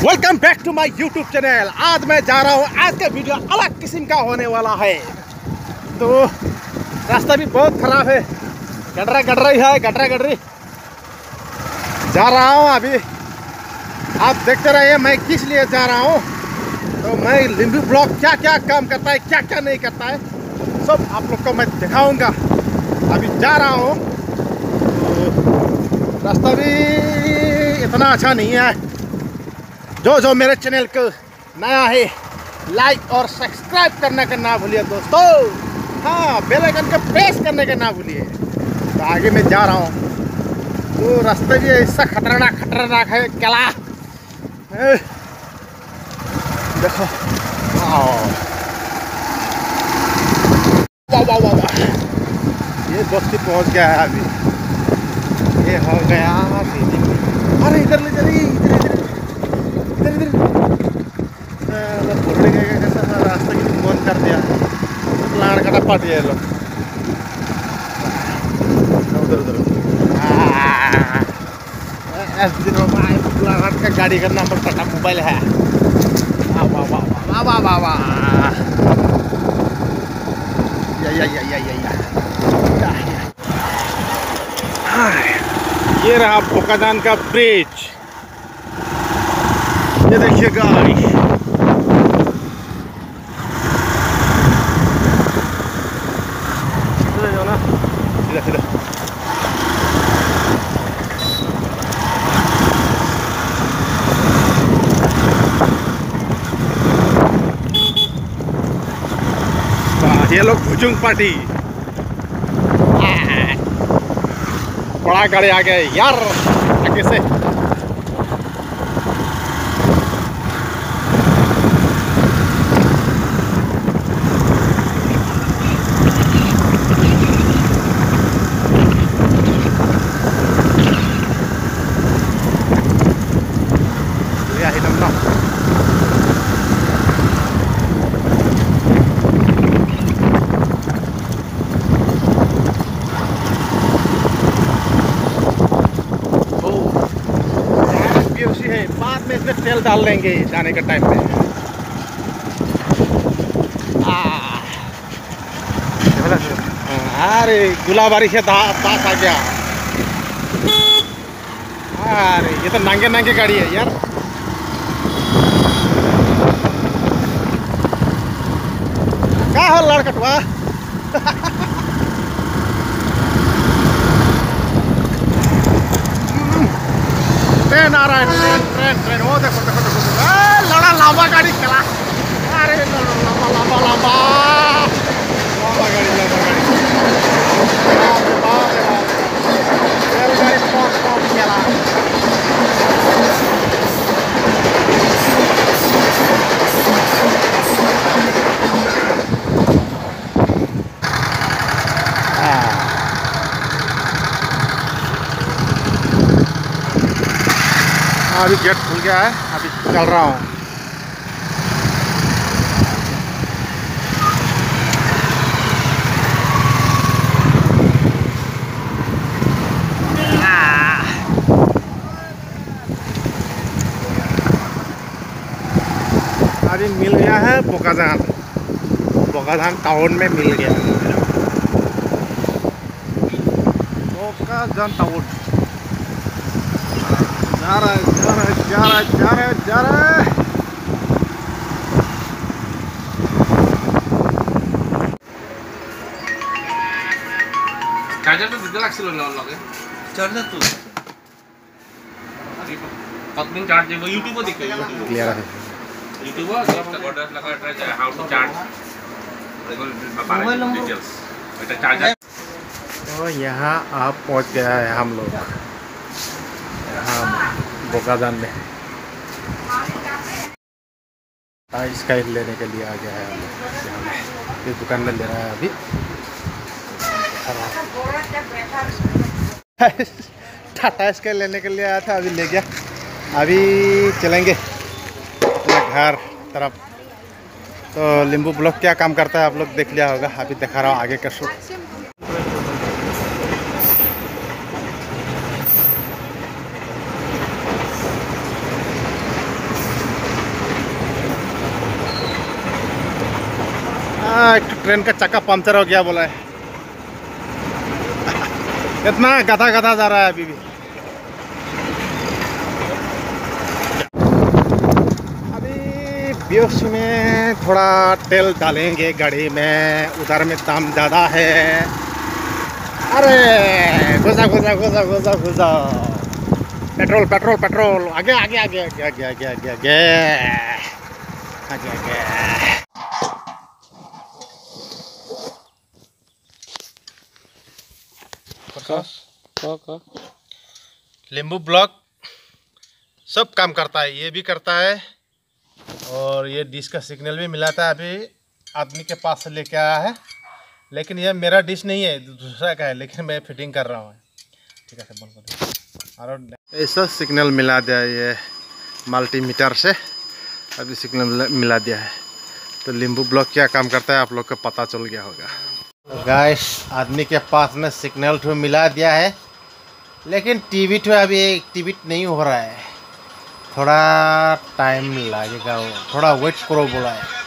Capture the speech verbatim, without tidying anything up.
Welcome back to my YouTube channel. आज मैं जा रहा हूँ, आज का वीडियो अलग किस्म का होने वाला है। तो रास्ता भी बहुत खराब है, गडरा गडरी है, गडरा गडरी जा रहा हूँ अभी। आप देखते रहिए मैं किस लिए जा रहा हूँ। तो मैं लिंबू ब्लॉग क्या क्या काम करता है, क्या क्या नहीं करता है, सब आप लोग को मैं दिखाऊंगा। अभी जा रहा हूँ, तो रास्ता भी इतना अच्छा नहीं है। जो जो मेरे चैनल को नया है, लाइक और सब्सक्राइब करने का ना भूलिए दोस्तों। हाँ, बेल आइकन को प्रेस करने का ना भूलिए। तो आगे मैं जा रहा हूँ, तो रास्ते भी ऐसा खतरनाक खतरनाक है क्या। देखो वाह वाह वाह वाह, ये बस्ती पहुँच गया है अभी। ये हो गया, अरे इधर ले चलिए, इधर इधर इधर बोलने गए कैसा रास्ता की बंद कर दिया, प्लान कटा पट गया लोग उधर उधर। प्लान का गाड़ी का नंबर कटा मोबाइल है। वाह वाह वाह वाह वाह वाह वाह, या या या या या ये रहा बोकाजान का ब्रिज। ये देखिए गाड़ी, सीधा सीधा। ये लोग भुजुंग पार्टी, बड़ा गाड़ी आ गया यार आगे से। बाद में इसमें तेल डाल लेंगे जाने के टाइम पे। अरे गुलाबारी से दास आ गया। अरे ये तो नांगे नांगे गाड़ी है यार। क्या हो लड़कटवा ट्रेन आ रहा है, ट्रेन ट्रेन ट्रेन। वो देखो देखो देखो, लड़ा लंबा गाड़ी चला। अरे लंबा लंबा लंबा लंबा गाड़ी, लंबा गाड़ी, रेलगाड़ी पॉप पॉप चला। अभी गेट खुल गया है, अभी चल रहा हूँ। अभी मिल गया है बोकाजान, बोकाजान टाउन में मिल गया। बोकाजान टाउन जा रहा है, जा रहा है, जा रहा है, जा रहा है, जा रहा है। চার্জার তো দিতে লাগছিল না লগে চার্জার তো কতদিন চার্জ দেব ইউটিউবে দেখতে ক্লিয়ার আছে ইউটিউবে একটা অর্ডার লাগা এটা how to charge mobile details এটা চার্জার। तो यहाँ आप पहुँच गया है हम लोग, हाँ बोकाजान में। स्काई लेने के लिए आ गया है हम लोग। इस दुकान में ले रहा है अभी। टाटा स्काई लेने के लिए आया था, अभी ले गया। अभी चलेंगे अपना घर तरफ। तो लिंबू ब्लॉग क्या काम करता है आप लोग देख लिया होगा। अभी दिखा रहा हूँ आगे का शूट। एक ट्रेन का चक्का पंक्चर हो गया बोला है। इतना गधा गधा जा रहा है अभी भी। अभी बीओसी में थोड़ा तेल डालेंगे गाड़ी में, उधर में दाम ज़्यादा है। अरे घुसा घुसा घुसा घुसा घुसा पेट्रोल पेट्रोल पेट्रोल आगे आगे आगे आगे आगे आगे आगे आगे आगे आगे। लींबू ब्लॉक सब काम करता है, ये भी करता है और ये डिश का सिग्नल भी मिलाता है। अभी आदमी के पास से लेके आया है, लेकिन ये मेरा डिश नहीं है, दूसरा का है, लेकिन मैं फिटिंग कर रहा हूँ। ठीक है बंद कर। और ऐसा सिग्नल मिला दिया ये मल्टीमीटर से, अभी सिग्नल मिला दिया है। तो लींबू ब्लॉक क्या काम करता है आप लोग को पता चल गया होगा। गाइस आदमी के पास में सिग्नल तो मिला दिया है, लेकिन टीवी तो अभी एक्टिवेट नहीं हो रहा है, थोड़ा टाइम लगेगा, वो थोड़ा वेट करो बोला है।